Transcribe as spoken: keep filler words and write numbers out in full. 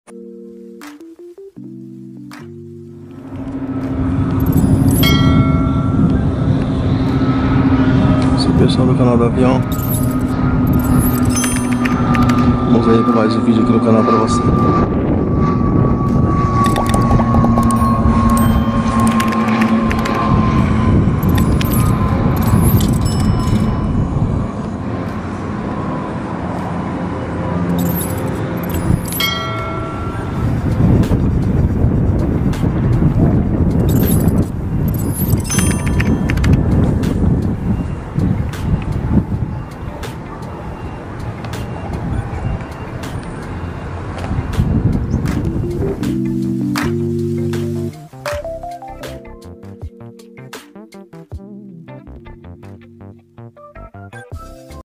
Esse é o pessoal do canal do avião. Vamos aí para mais um vídeo aqui no canal para você.